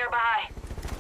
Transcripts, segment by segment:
nearby.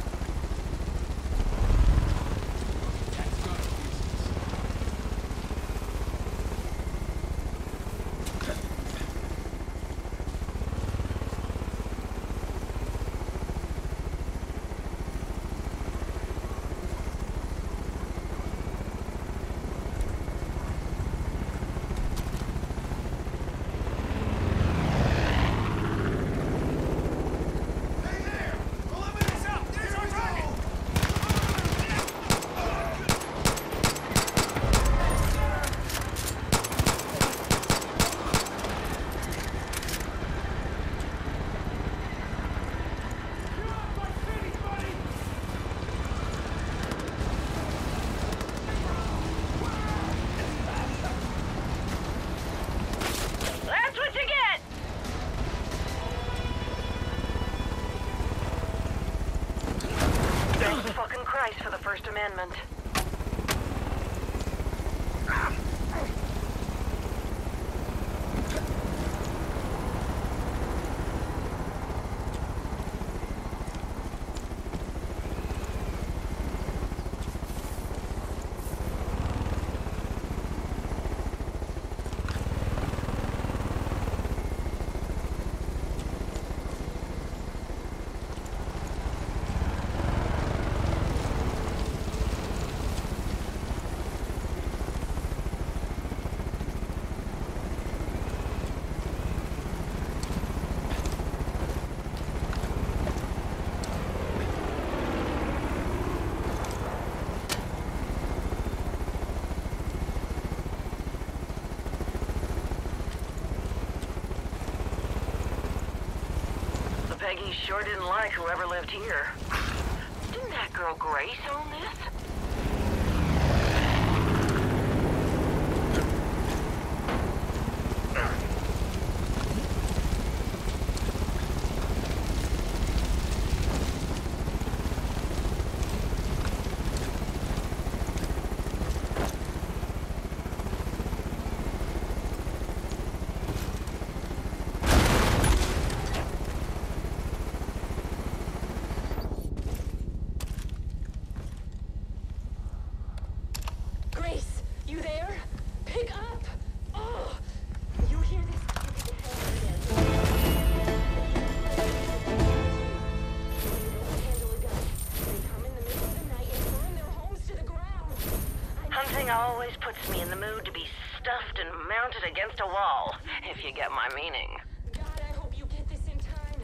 Fucking Christ for the First Amendment. Peggy sure didn't like whoever lived here. Didn't that girl Grace own this? Always puts me in the mood to be stuffed and mounted against a wall, if you get my meaning. God, I hope you get this in time.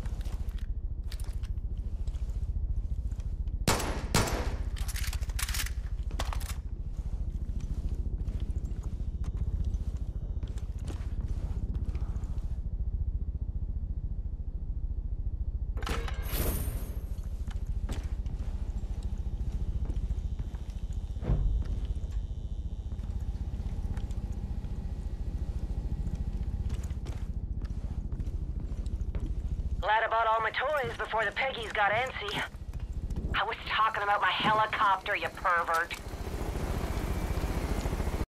Glad I bought all my toys before the Peggies got antsy. I was talking about my helicopter, you pervert.